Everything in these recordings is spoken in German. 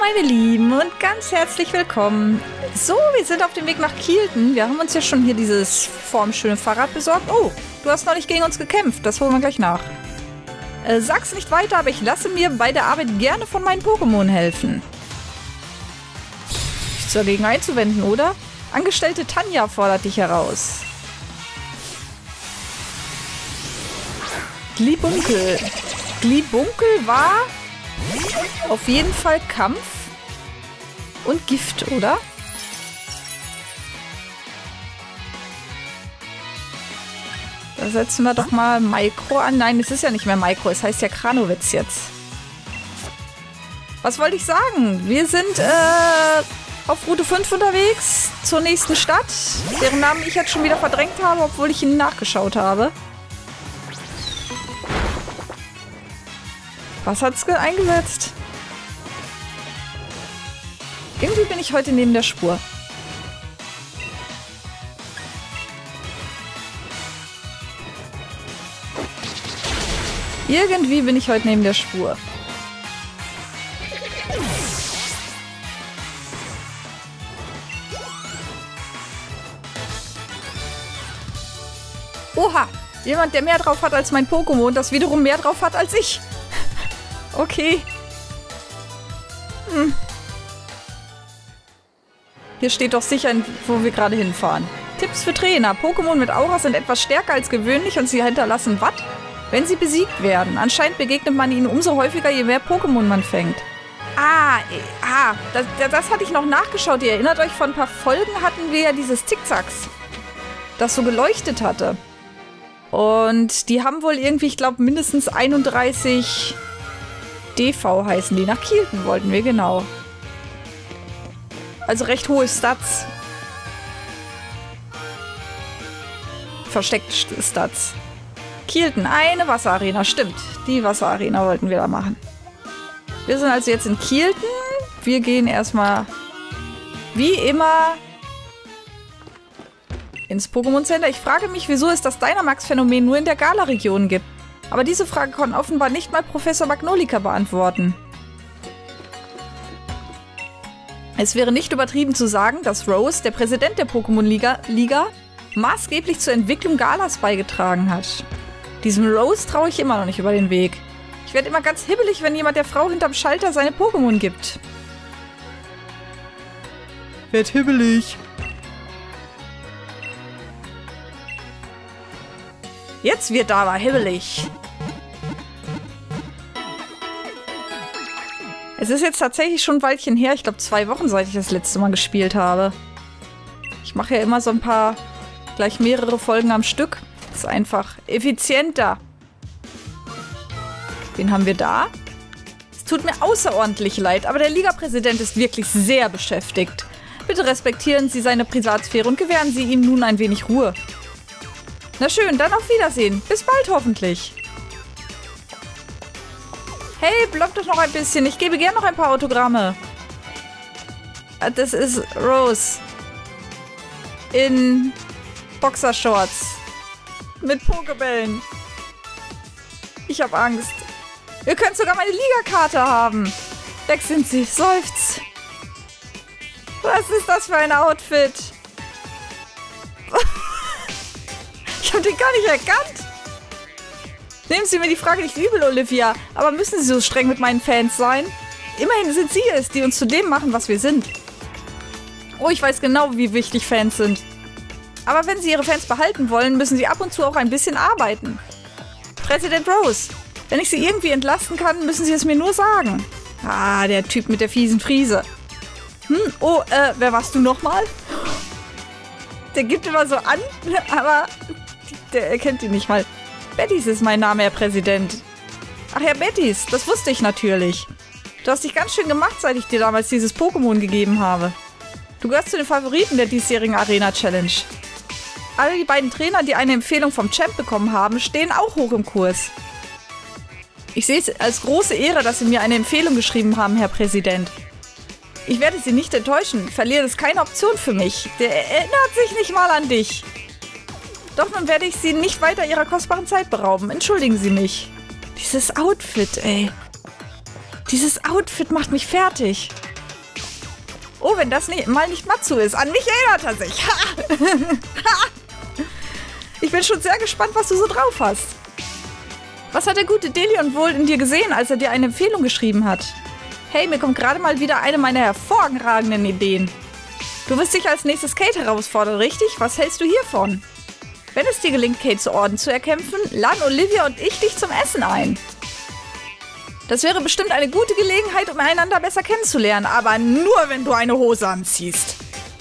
meine Lieben und ganz herzlich willkommen. So, wir sind auf dem Weg nach Kielten. Wir haben uns ja schon hier dieses formschöne Fahrrad besorgt. Oh, du hast noch nicht gegen uns gekämpft. Das holen wir gleich nach. Sag's nicht weiter, aber ich lasse mir bei der Arbeit gerne von meinen Pokémon helfen. Nichts dagegen einzuwenden, oder? Angestellte Tanja fordert dich heraus. Glibunkel. Glibunkel war auf jeden Fall Kampf und Gift, oder? Da setzen wir doch mal Micro an. Nein, es ist ja nicht mehr Micro, es heißt ja Kranowitz jetzt. Was wollte ich sagen? Wir sind auf Route 5 unterwegs zur nächsten Stadt, deren Namen ich jetzt schon wieder verdrängt habe, obwohl ich ihn nachgeschaut habe. Was hat's eingesetzt? Irgendwie bin ich heute neben der Spur. Irgendwie bin ich heute neben der Spur. Oha! Jemand, der mehr drauf hat als mein Pokémon, das wiederum mehr drauf hat als ich. Okay. Hier steht doch sicher, wo wir gerade hinfahren. Tipps für Trainer. Pokémon mit Aura sind etwas stärker als gewöhnlich und sie hinterlassen Watt, wenn sie besiegt werden. Anscheinend begegnet man ihnen umso häufiger, je mehr Pokémon man fängt. Das hatte ich noch nachgeschaut. Ihr erinnert euch, vor ein paar Folgen hatten wir ja dieses Zickzacks, das so geleuchtet hatte. Und die haben wohl irgendwie, ich glaube, mindestens 31... DV heißen die. Nach Kielten wollten wir, genau. Also recht hohe Stats. Versteckt Stats. Kielten, eine Wasserarena. Stimmt, die Wasserarena wollten wir da machen. Wir sind also jetzt in Kielten. Wir gehen erstmal, wie immer, ins Pokémon Center. Ich frage mich, wieso es das Dynamax-Phänomen nur in der Gala-Region gibt. Aber diese Frage konnte offenbar nicht mal Professor Magnolika beantworten. Es wäre nicht übertrieben zu sagen, dass Rose, der Präsident der Pokémon-Liga, maßgeblich zur Entwicklung Galas beigetragen hat. Diesem Rose traue ich immer noch nicht über den Weg. Ich werde immer ganz hibbelig, wenn jemand der Frau hinterm Schalter seine Pokémon gibt. Werd hibbelig. Jetzt wird da aber hibbelig. Es ist jetzt tatsächlich schon ein Weilchen her. Ich glaube 2 Wochen, seit ich das letzte Mal gespielt habe. Ich mache ja immer so ein paar, gleich mehrere Folgen am Stück. Das ist einfach effizienter. Wen haben wir da? Es tut mir außerordentlich leid, aber der Liga-Präsident ist wirklich sehr beschäftigt. Bitte respektieren Sie seine Privatsphäre und gewähren Sie ihm nun ein wenig Ruhe. Na schön, dann auf Wiedersehen. Bis bald hoffentlich. Hey, block doch noch ein bisschen. Ich gebe gern noch ein paar Autogramme. Das ist Rose. In Boxershorts. Mit Pokebällen. Ich hab Angst. Ihr könnt sogar meine Ligakarte haben. Weg sind sie. Seufzt. Was ist das für ein Outfit? Ich habe den gar nicht erkannt. Nehmen Sie mir die Frage nicht übel, Olivia. Aber müssen Sie so streng mit meinen Fans sein? Immerhin sind Sie es, die uns zu dem machen, was wir sind. Oh, ich weiß genau, wie wichtig Fans sind. Aber wenn Sie Ihre Fans behalten wollen, müssen Sie ab und zu auch ein bisschen arbeiten. Präsident Rose, wenn ich Sie irgendwie entlasten kann, müssen Sie es mir nur sagen. Ah, der Typ mit der fiesen Friese. Wer warst du nochmal? Der gibt immer so an, aber der erkennt ihn nicht mal. Bettys ist mein Name, Herr Präsident. Ach ja, Bettys, das wusste ich natürlich. Du hast dich ganz schön gemacht, seit ich dir damals dieses Pokémon gegeben habe. Du gehörst zu den Favoriten der diesjährigen Arena-Challenge. Alle die beiden Trainer, die eine Empfehlung vom Champ bekommen haben, stehen auch hoch im Kurs. Ich sehe es als große Ehre, dass Sie mir eine Empfehlung geschrieben haben, Herr Präsident. Ich werde Sie nicht enttäuschen. Verlieren ist keine Option für mich. Der erinnert sich nicht mal an dich. Doch nun werde ich Sie nicht weiter Ihrer kostbaren Zeit berauben. Entschuldigen Sie mich. Dieses Outfit, ey. Dieses Outfit macht mich fertig. Oh, wenn das mal nicht Matsu ist. An mich erinnert er sich. Ich bin schon sehr gespannt, was du so drauf hast. Was hat der gute Delion wohl in dir gesehen, als er dir eine Empfehlung geschrieben hat? Hey, mir kommt gerade mal wieder eine meiner hervorragenden Ideen. Du wirst dich als nächstes Kate herausfordern, richtig? Was hältst du hiervon? Wenn es dir gelingt, Kate zu Orden zu erkämpfen, laden Olivia und ich dich zum Essen ein. Das wäre bestimmt eine gute Gelegenheit, um einander besser kennenzulernen, aber nur, wenn du eine Hose anziehst.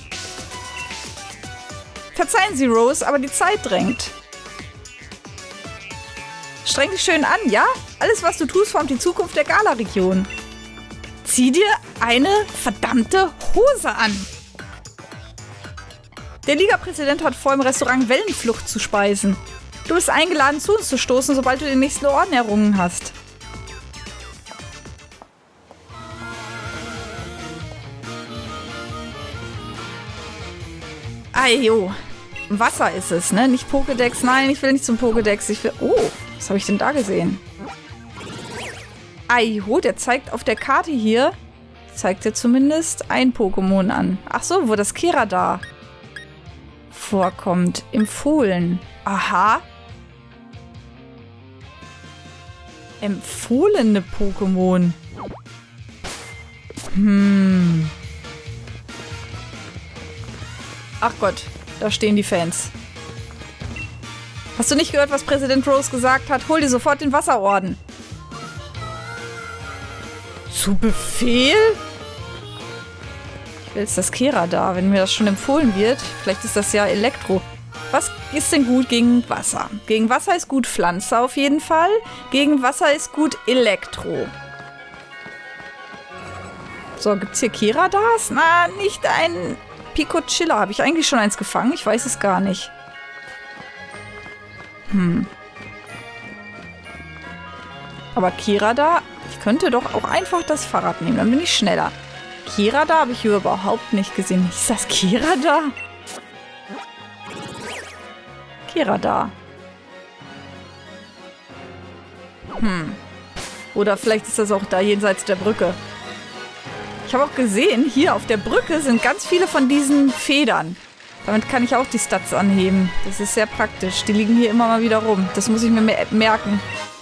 Verzeihen Sie, Rose, aber die Zeit drängt. Streng dich schön an, ja? Alles, was du tust, formt die Zukunft der Gala-Region. Zieh dir eine verdammte Hose an. Der Liga-Präsident hat vor, im Restaurant Wellenflucht zu speisen. Du bist eingeladen, zu uns zu stoßen, sobald du den nächsten Orden errungen hast. Ajo. Wasser ist es, ne? Nicht Pokédex. Nein, ich will nicht zum Pokédex. Ich will... Oh, was habe ich denn da gesehen? Ajo, der zeigt auf der Karte hier... Zeigt er zumindest ein Pokémon an. Ach so, wo das Kirada vorkommt. Empfohlen. Aha. Empfohlene Pokémon. Ach Gott, da stehen die Fans. Hast du nicht gehört, was Präsident Rose gesagt hat? Hol dir sofort den Wasserorden. Zu Befehl? Ich will jetzt das Kirada, wenn mir das schon empfohlen wird. Vielleicht ist das ja Elektro. Was ist denn gut gegen Wasser? Gegen Wasser ist gut Pflanze auf jeden Fall. Gegen Wasser ist gut Elektro. So, gibt's hier Kiradas? Na, nicht ein Picochilla. Habe ich eigentlich schon eins gefangen? Ich weiß es gar nicht. Aber Kirada, ich könnte doch auch einfach das Fahrrad nehmen. Dann bin ich schneller. Kirada habe ich hier überhaupt nicht gesehen. Ist das Kirada? Kirada. Oder vielleicht ist das auch da jenseits der Brücke. Ich habe auch gesehen, hier auf der Brücke sind ganz viele von diesen Federn. Damit kann ich auch die Stats anheben. Das ist sehr praktisch. Die liegen hier immer mal wieder rum. Das muss ich mir merken.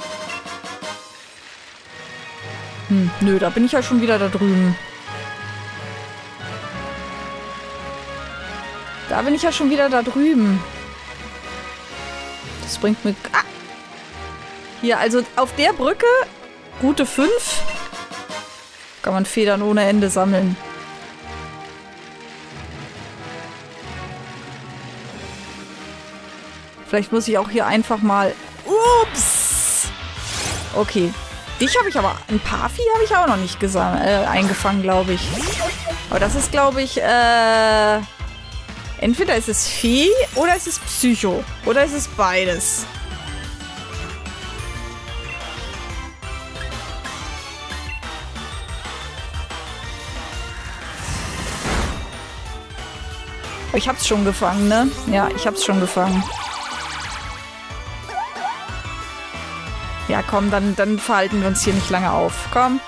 Nö, da bin ich ja schon wieder da drüben. Da bin ich ja schon wieder da drüben. Das bringt mir... Ah! Hier, also auf der Brücke, Route 5, kann man Federn ohne Ende sammeln. Vielleicht muss ich auch hier einfach mal... Ups! Okay. Dich habe ich aber... Ein paar Vieh habe ich auch noch nicht eingefangen, glaube ich. Aber das ist, glaube ich, entweder ist es Vieh oder ist es Psycho. Oder ist es beides. Ich hab's schon gefangen, ne? Ja, ich hab's schon gefangen. Ja, komm, dann verhalten wir uns hier nicht lange auf. Komm.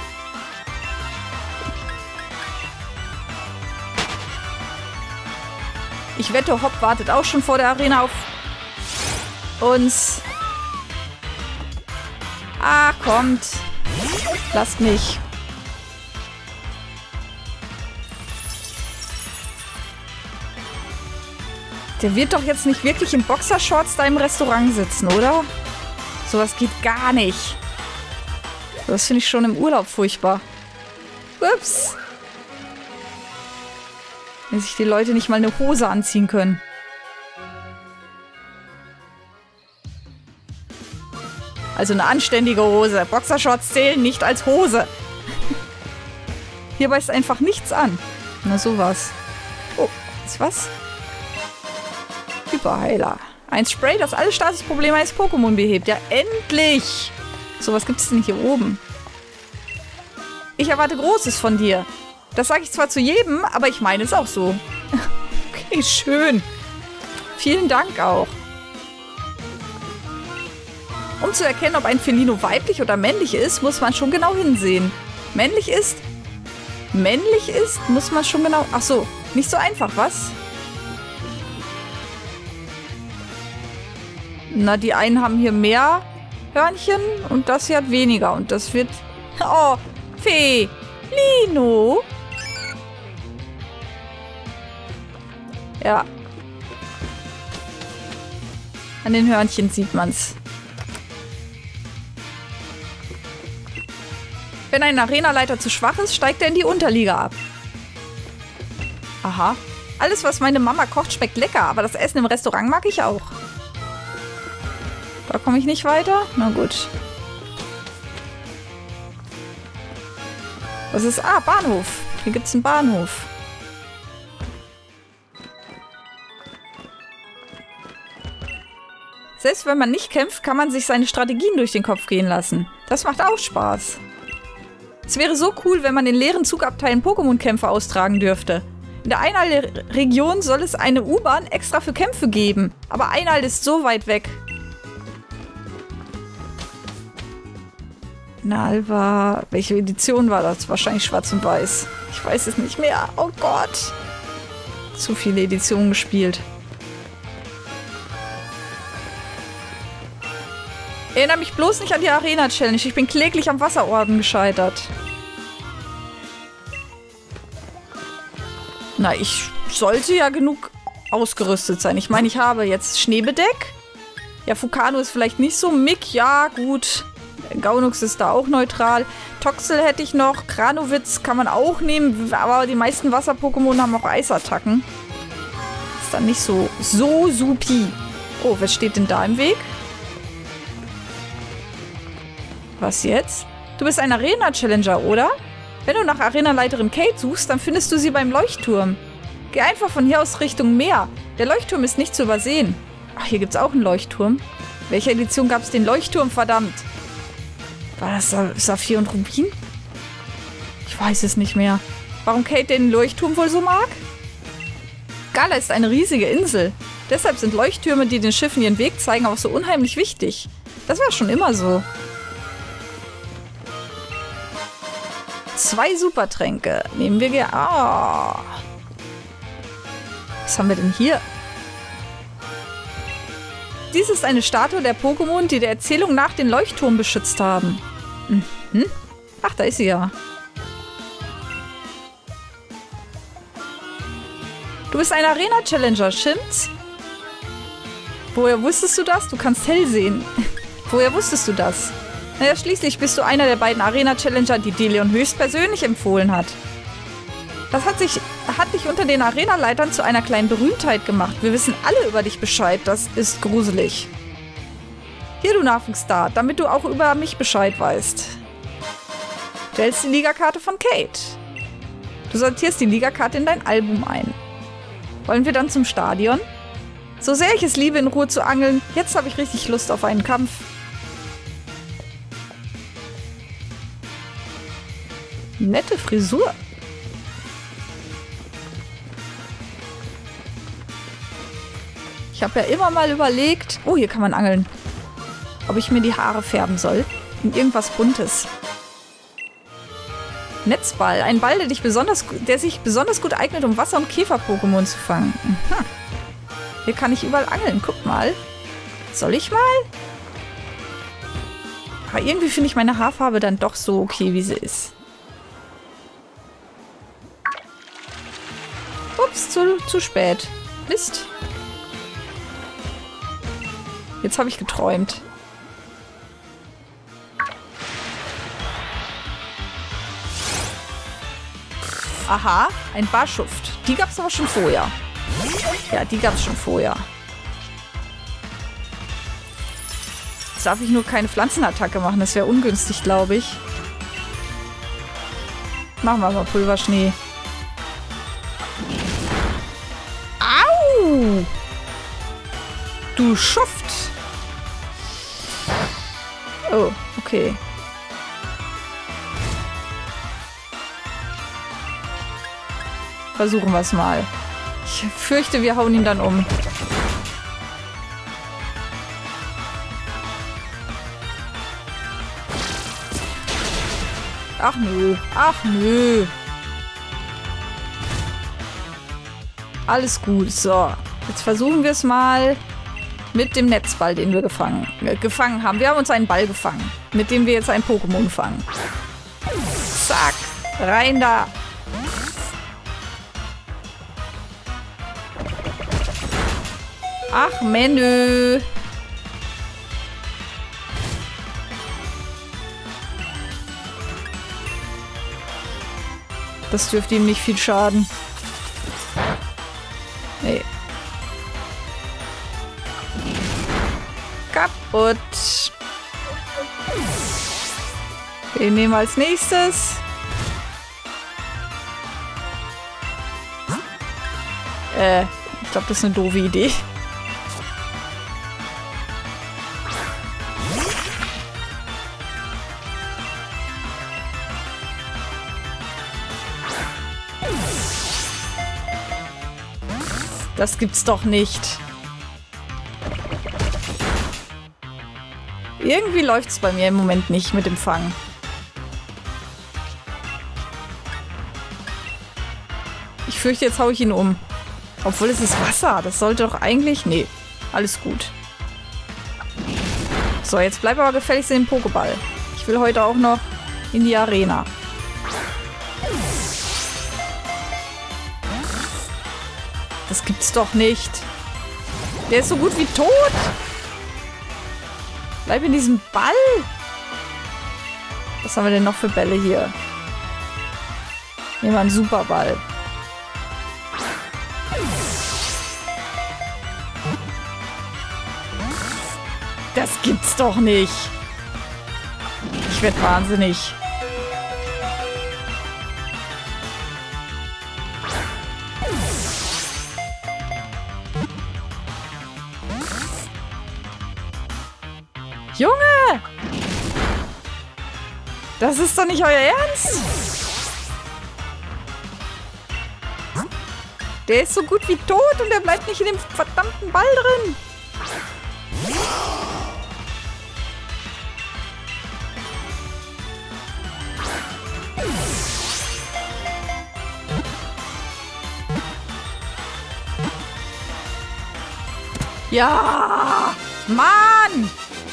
Ich wette, Hopp wartet auch schon vor der Arena auf uns. Ah, kommt. Lasst mich. Der wird doch jetzt nicht wirklich in Boxershorts da im Restaurant sitzen, oder? Sowas geht gar nicht. Das finde ich schon im Urlaub furchtbar. Ups. Wenn sich die Leute nicht mal eine Hose anziehen können. Also eine anständige Hose. Boxershorts zählen nicht als Hose. Hier beißt einfach nichts an. Na sowas. Oh, ist was? Hyperheiler. Ein Spray, das alle Statusprobleme eines Pokémon behebt. Ja, endlich! So, was gibt es denn hier oben? Ich erwarte Großes von dir. Das sage ich zwar zu jedem, aber ich meine es auch so. Okay, schön. Vielen Dank auch. Um zu erkennen, ob ein Felino weiblich oder männlich ist, muss man schon genau hinsehen. Männlich ist männlich ist, muss man schon genau... Ach so, nicht so einfach, was? Na, die einen haben hier mehr Hörnchen und das hier hat weniger. Und das wird... Oh, Felino. Ja. An den Hörnchen sieht man's. Wenn ein Arenaleiter zu schwach ist, steigt er in die Unterliga ab. Aha. Alles, was meine Mama kocht, schmeckt lecker, aber das Essen im Restaurant mag ich auch. Da komme ich nicht weiter? Na gut. Was ist... Ah, Bahnhof. Hier gibt's einen Bahnhof. Selbst wenn man nicht kämpft, kann man sich seine Strategien durch den Kopf gehen lassen. Das macht auch Spaß. Es wäre so cool, wenn man in leeren Zugabteilen Pokémon-Kämpfe austragen dürfte. In der Einhall-Region soll es eine U-Bahn extra für Kämpfe geben. Aber Einhall ist so weit weg. Nalva. Welche Edition war das? Wahrscheinlich schwarz und weiß. Ich weiß es nicht mehr. Oh Gott. Zu viele Editionen gespielt. Erinnere mich bloß nicht an die Arena-Challenge. Ich bin kläglich am Wasserorden gescheitert. Na, ich sollte ja genug ausgerüstet sein. Ich meine, ich habe jetzt Schneebedeck. Ja, Fukano ist vielleicht nicht so. Mick, ja, gut. Gaunux ist da auch neutral. Toxel hätte ich noch. Kranowitz kann man auch nehmen. Aber die meisten Wasser-Pokémon haben auch Eisattacken. Ist dann nicht so supi. Oh, was steht denn da im Weg? Was jetzt? Du bist ein Arena-Challenger, oder? Wenn du nach Arenaleiterin Kate suchst, dann findest du sie beim Leuchtturm. Geh einfach von hier aus Richtung Meer. Der Leuchtturm ist nicht zu übersehen. Ach, hier gibt's auch einen Leuchtturm. Welche Edition gab's den Leuchtturm, verdammt? War das Saphir und Rubin? Ich weiß es nicht mehr. Warum Kate den Leuchtturm wohl so mag? Gala ist eine riesige Insel. Deshalb sind Leuchttürme, die den Schiffen ihren Weg zeigen, auch so unheimlich wichtig. Das war schon immer so. 2 Supertränke. Nehmen wir gerne. Oh. Was haben wir denn hier? Dies ist eine Statue der Pokémon, die der Erzählung nach den Leuchtturm beschützt haben. Mhm. Ach, da ist sie ja. Du bist ein Arena-Challenger, stimmt's? Woher wusstest du das? Du kannst hell sehen. Woher wusstest du das? Naja, schließlich bist du einer der beiden Arena-Challenger, die Deleon höchstpersönlich empfohlen hat. Das hat dich unter den Arenaleitern zu einer kleinen Berühmtheit gemacht. Wir wissen alle über dich Bescheid. Das ist gruselig. Hier, du Nachwuchsstar, damit du auch über mich Bescheid weißt. Du hältst die Ligakarte von Kate. Du sortierst die Ligakarte in dein Album ein. Wollen wir dann zum Stadion? So sehr ich es liebe, in Ruhe zu angeln, jetzt habe ich richtig Lust auf einen Kampf. Nette Frisur. Ich habe ja immer mal überlegt... Oh, hier kann man angeln. Ob ich mir die Haare färben soll. In irgendwas Buntes. Netzball. Ein Ball, der sich besonders gut eignet, um Wasser- und Käfer-Pokémon zu fangen. Mhm. Hier kann ich überall angeln. Guck mal. Soll ich mal? Aber irgendwie finde ich meine Haarfarbe dann doch so okay, wie sie ist. Ups, zu spät. Mist. Jetzt habe ich geträumt. Aha, ein Barschuft. Die gab es aber schon vorher. Ja, die gab es schon vorher. Jetzt darf ich nur keine Pflanzenattacke machen. Das wäre ungünstig, glaube ich. Machen wir mal Pulverschnee. Au! Du Schuft! Oh, okay. Versuchen wir es mal. Ich fürchte, wir hauen ihn dann um. Ach nö. Ach nö. Alles gut. So, jetzt versuchen wir es mal mit dem Netzball, den wir gefangen haben. Wir haben uns einen Ball gefangen, mit dem wir jetzt ein Pokémon fangen. Zack, rein da. Ach, Menü. Das dürfte ihm nicht viel schaden. Nee. Kaputt. Den nehmen wir als nächstes. Ich glaube, das ist eine doofe Idee. Das gibt's doch nicht. Irgendwie läuft's bei mir im Moment nicht mit dem Fang. Ich fürchte, jetzt hau ich ihn um. Obwohl es ist Wasser. Das sollte doch eigentlich... Nee, alles gut. So, jetzt bleib aber gefälligst in den Pokéball. Ich will heute auch noch in die Arena. Das gibt's doch nicht. Der ist so gut wie tot. Bleib in diesem Ball. Was haben wir denn noch für Bälle hier? Nehmen wir einen Superball. Das gibt's doch nicht. Ich werd wahnsinnig. Junge! Das ist doch nicht euer Ernst? Der ist so gut wie tot und der bleibt nicht in dem verdammten Ball drin. Ja! Mann!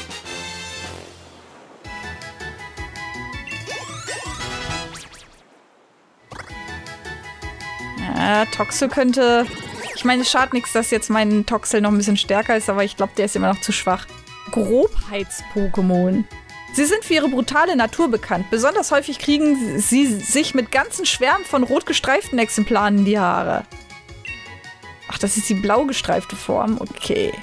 Toxel könnte... Ich meine, es schadet nichts, dass jetzt mein Toxel noch ein bisschen stärker ist, aber ich glaube, der ist immer noch zu schwach. Grobheits-Pokémon. Sie sind für ihre brutale Natur bekannt. Besonders häufig kriegen sie sich mit ganzen Schwärmen von rot gestreiften Exemplaren in die Haare. Ach, das ist die blau gestreifte Form. Okay.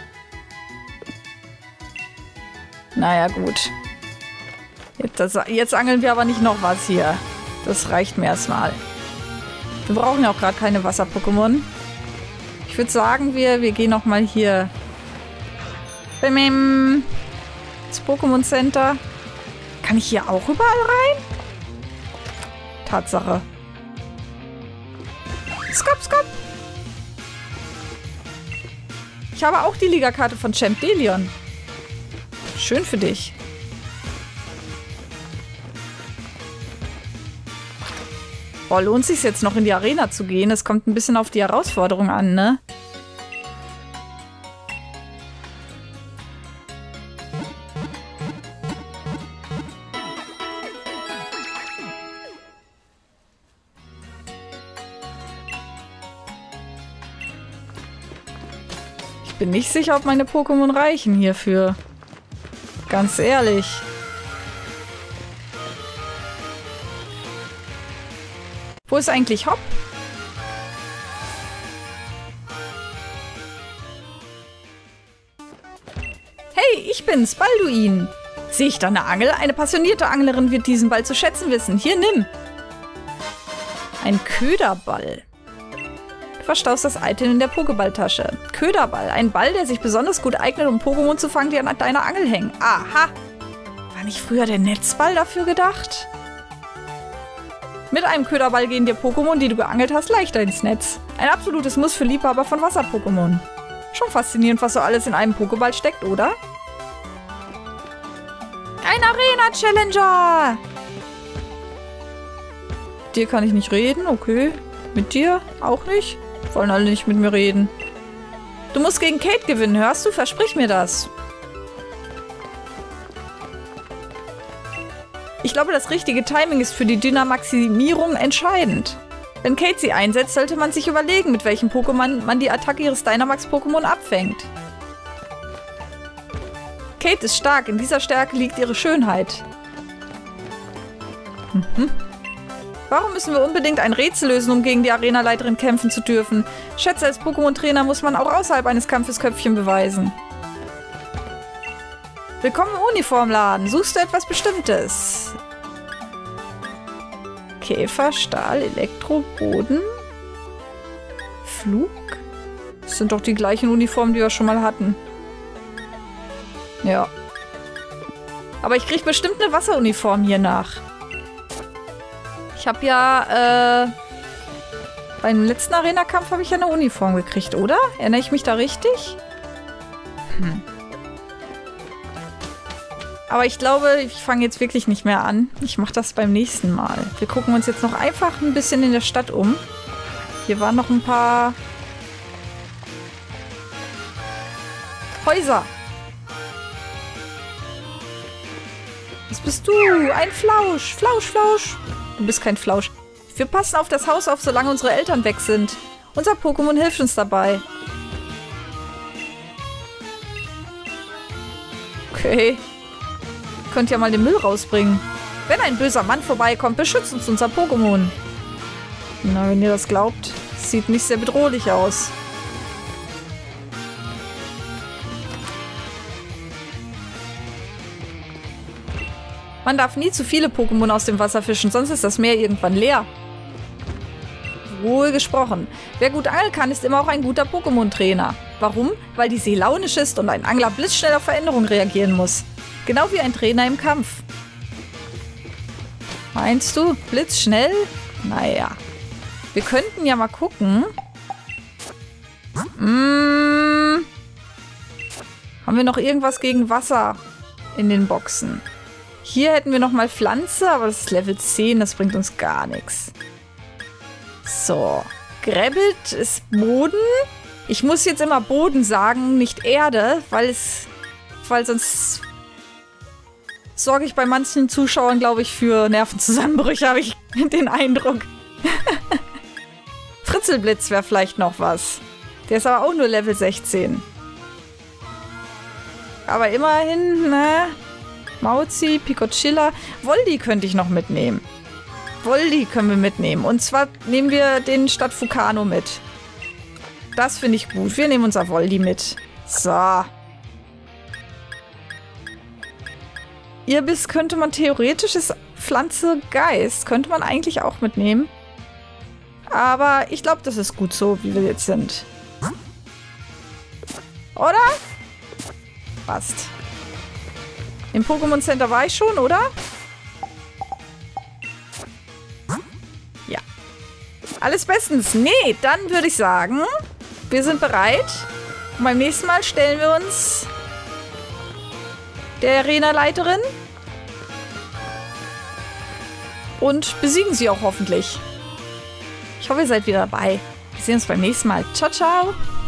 Naja, gut. Jetzt angeln wir aber nicht noch was hier. Das reicht mir erstmal. Wir brauchen ja auch gerade keine Wasser-Pokémon. Ich würde sagen, wir gehen noch mal hier ins Pokémon Center. Kann ich hier auch überall rein? Tatsache. Skop, skop. Ich habe auch die Liga-Karte von Champ Delion. Schön für dich. Boah, lohnt sich jetzt noch in die Arena zu gehen? Es kommt ein bisschen auf die Herausforderung an, ne? Ich bin nicht sicher, ob meine Pokémon reichen hierfür. Ganz ehrlich. Wo ist eigentlich Hop? Hey, ich bin's, Balduin. Sehe ich da eine Angel? Eine passionierte Anglerin wird diesen Ball zu schätzen wissen. Hier, nimm. Ein Köderball. Du verstaust das Item in der Pokéballtasche. Köderball. Ein Ball, der sich besonders gut eignet, um Pokémon zu fangen, die an deiner Angel hängen. Aha. War nicht früher der Netzball dafür gedacht? Mit einem Köderball gehen dir Pokémon, die du geangelt hast, leichter ins Netz. Ein absolutes Muss für Liebhaber von Wasser-Pokémon. Schon faszinierend, was so alles in einem Pokéball steckt, oder? Ein Arena-Challenger! Mit dir kann ich nicht reden, okay. Mit dir auch nicht. Wollen alle nicht mit mir reden. Du musst gegen Kate gewinnen, hörst du? Versprich mir das. Ich glaube, das richtige Timing ist für die Dynamaximierung entscheidend. Wenn Kate sie einsetzt, sollte man sich überlegen, mit welchem Pokémon man die Attacke ihres Dynamax-Pokémon abfängt. Kate ist stark, in dieser Stärke liegt ihre Schönheit. Warum müssen wir unbedingt ein Rätsel lösen, um gegen die Arenaleiterin kämpfen zu dürfen? Schätze, als Pokémon-Trainer muss man auch außerhalb eines Kampfes Köpfchen beweisen. Willkommen im Uniformladen. Suchst du etwas Bestimmtes? Käfer, Stahl, Elektro, Boden, Flug? Das sind doch die gleichen Uniformen, die wir schon mal hatten. Ja. Aber ich kriege bestimmt eine Wasseruniform hier nach. Ich habe ja, beim letzten Arena-Kampf habe ich ja eine Uniform gekriegt, oder? Erinnere ich mich da richtig? Aber ich glaube, ich fange jetzt wirklich nicht mehr an. Ich mache das beim nächsten Mal. Wir gucken uns jetzt noch einfach ein bisschen in der Stadt um. Hier waren noch ein paar Häuser. Was bist du? Ein Flausch. Flausch, Flausch. Du bist kein Flausch. Wir passen auf das Haus auf, solange unsere Eltern weg sind. Unser Pokémon hilft uns dabei. Okay. Könnt ja mal den Müll rausbringen. Wenn ein böser Mann vorbeikommt, beschützt uns unser Pokémon. Na, wenn ihr das glaubt, sieht nicht sehr bedrohlich aus. Man darf nie zu viele Pokémon aus dem Wasser fischen, sonst ist das Meer irgendwann leer. Wohl gesprochen. Wer gut angeln kann, ist immer auch ein guter Pokémon-Trainer. Warum? Weil die See launisch ist und ein Angler blitzschnell auf Veränderungen reagieren muss. Genau wie ein Trainer im Kampf. Meinst du? Blitzschnell? Naja. Wir könnten ja mal gucken. Haben wir noch irgendwas gegen Wasser in den Boxen? Hier hätten wir noch mal Pflanze, aber das ist Level 10, das bringt uns gar nichts. So. Grabbit ist Boden. Ich muss jetzt immer Boden sagen, nicht Erde, weil sonst sorge ich bei manchen Zuschauern, glaube ich, für Nervenzusammenbrüche, habe ich den Eindruck. Fritzelblitz wäre vielleicht noch was. Der ist aber auch nur Level 16. Aber immerhin, ne? Mauzi, Picochilla. Voldi könnte ich noch mitnehmen. Voldi können wir mitnehmen. Und zwar nehmen wir den statt Fukano mit. Das finde ich gut. Wir nehmen unser Voldi mit. So. Irbiss könnte man theoretisch, ist Pflanze Geist. Könnte man eigentlich auch mitnehmen. Aber ich glaube, das ist gut so, wie wir jetzt sind. Oder? Passt. Im Pokémon Center war ich schon, oder? Ja. Alles bestens. Nee, dann würde ich sagen, wir sind bereit. Und beim nächsten Mal stellen wir uns der Arena-Leiterin und besiegen sie auch hoffentlich. Ich hoffe, ihr seid wieder dabei. Wir sehen uns beim nächsten Mal. Ciao, ciao.